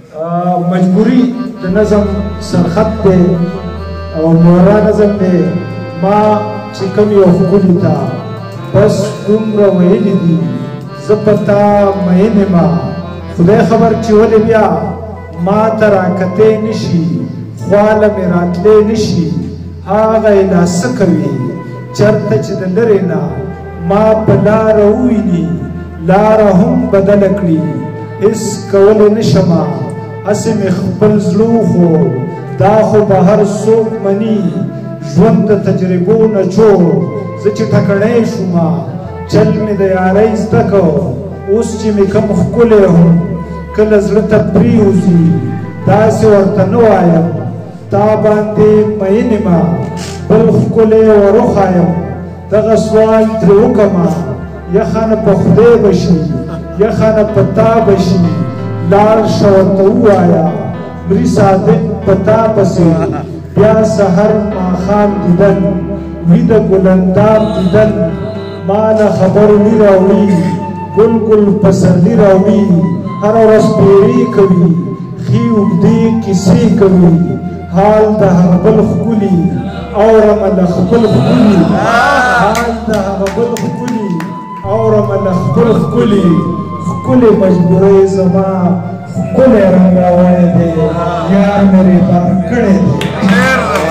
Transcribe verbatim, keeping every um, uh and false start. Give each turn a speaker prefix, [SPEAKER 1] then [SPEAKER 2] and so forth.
[SPEAKER 1] مجبوری د نظم سرخط دی او مورا نظم دی ما چې کوم یو ښکلي ته بس دومره ویلي دي زه په تا مین یم خدای خبر چې ولې بیا ما ته راکتې نشي خواله مې راتلې نشي هغه یې لا څه کوي چېرته چې د لرې نه ما په لاره وویني لاره هم بدله کړي هېڅ کولی نشمه هسې مې خپل زړه وښود دا خو به هر څوک مني ژوند د تجربو نه جوړ زه چې ټکړی شومه چل مې د یارۍ زده کو اوس چې مې کوم ښکلی هم کله زړه ته پرېوځي داسې ورته نه وایم تا باندې مین یم بل ښکلی وروښایم دغه سوال ترې وکړمه یخه نه په خدای به شي یخه نه په تا به شي لاړ شه ورته ووایه مري صادق په تا پسې بیا سحر ماښام دیدن ویده ګلندام دیدن ما نه خبر نی راوړي ګل ګل پسرلي راوړي هره ورځ پیرې کوي ښې اوږدې کیسې کوي حال د هغه بل ښکلي اورمه له خپل ښکلي حال د هغه بل ښکلي اورمه له خپل ښکلي ښکلې مجبورۍ زما ښکلی رنګاوی دی یار مې رېبار کړی دی